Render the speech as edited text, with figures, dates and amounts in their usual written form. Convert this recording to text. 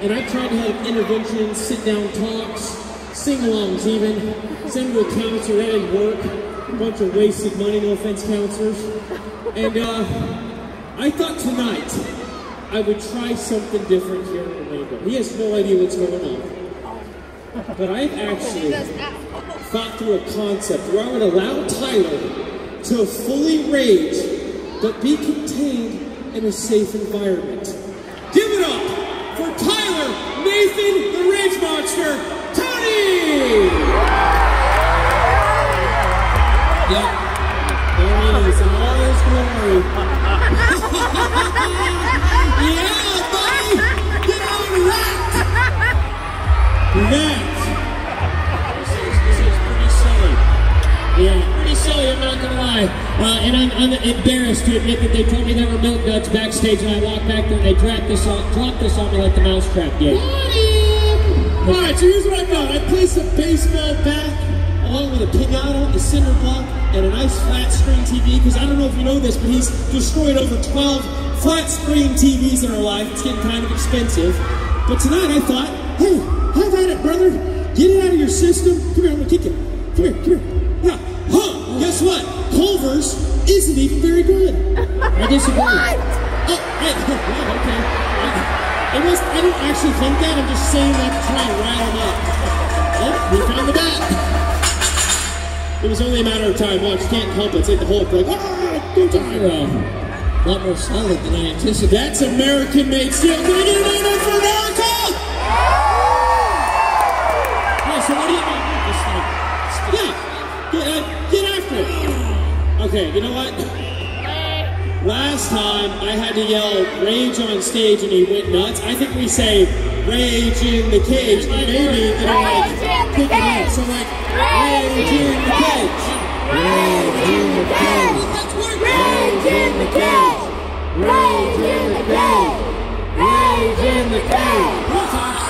And I've tried to have interventions, sit-down talks, sing-alongs even, send to a counselor that didn't work, a bunch of wasted money, no offense counselors. And I thought tonight I would try something different here in Orlando. He has no idea what's going on. But I've actually thought through a concept where I would allow Tyler to fully rage, but be contained in a safe environment. Give it up for Tyler, Nathan, the Rage Monster, Tony! Yep, there he is in all his glory. Yeah, buddy! Get on that! That! This is pretty silly. Yeah, pretty silly, I'm not gonna lie. And I'm embarrassed to admit that they told me there were milk duds backstage, and I walked back there and they dropped this on me like the mousetrap gate. Alright, so here's what I've done. I placed a baseball bat along with a pinata, a cinder block, and a nice flat screen TV, because I don't know if you know this, but he's destroyed over 12 flat screen TVs in our life. It's getting kind of expensive. But tonight I thought, hey, have at it, brother. Get it out of your system. Come here, I'm gonna kick you. Come here, come here. Yeah. Huh, guess what? Culver's isn't even very good. I disagree. What? Oh, hey, okay. I didn't actually think that. I'm just saying that to try and rile him up. Oh, we found the bat. It was only a matter of time. Watch, you can't help it. It's like the Hulk. Like, don't die. A lot more solid than I anticipated. That's American-made steel. Can I get an amen for America? Yeah, so what do you mean? Get after it. Okay, you know what? Last time I had to yell rage on stage and he went nuts. I think we say rage in the cage. Maybe, you know, like, pick it up. So like, rage in the cage. Rage in the cage. Rage in the cage. Rage in the cage. Rage in the cage.